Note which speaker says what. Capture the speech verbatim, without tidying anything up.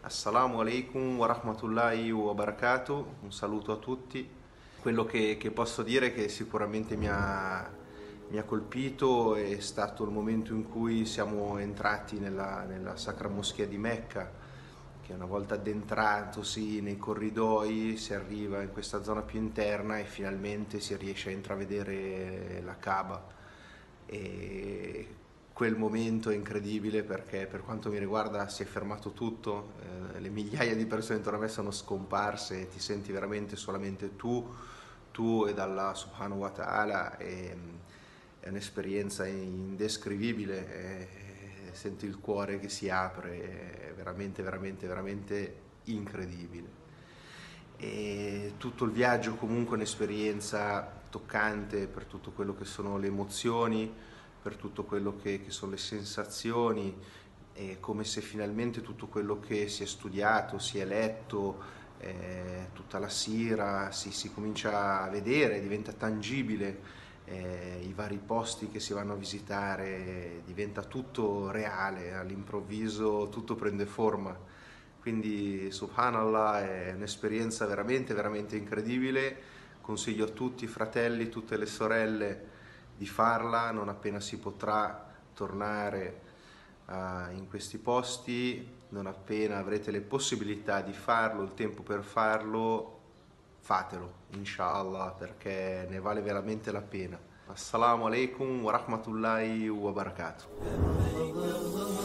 Speaker 1: Assalamu alaikum wa rahmatullahi wa barakatuh, un saluto a tutti. Quello che, che posso dire che sicuramente mi ha, mi ha colpito è stato il momento in cui siamo entrati nella, nella Sacra Moschea di Mecca, che una volta addentratosi nei corridoi si arriva in questa zona più interna e finalmente si riesce a intravedere la Kaaba. E quel momento è incredibile perché per quanto mi riguarda si è fermato tutto, eh, le migliaia di persone intorno a me sono scomparse e ti senti veramente solamente tu, tu ed Allah subhanahu wa ta'ala e, è un'esperienza indescrivibile, e senti il cuore che si apre, è veramente, veramente, veramente incredibile. E tutto il viaggio comunque è un'esperienza toccante per tutto quello che sono le emozioni, per tutto quello che, che sono le sensazioni, è come se finalmente tutto quello che si è studiato, si è letto, eh, tutta la sira, si, si comincia a vedere, diventa tangibile, eh, i vari posti che si vanno a visitare, diventa tutto reale, all'improvviso tutto prende forma. Quindi subhanallah è un'esperienza veramente, veramente incredibile. Consiglio a tutti i fratelli, tutte le sorelle di farla non appena si potrà tornare uh, in questi posti, non appena avrete le possibilità di farlo, il tempo per farlo, fatelo, inshallah, perché ne vale veramente la pena. Assalamu alaikum wa rahmatullahi wa barakatuh.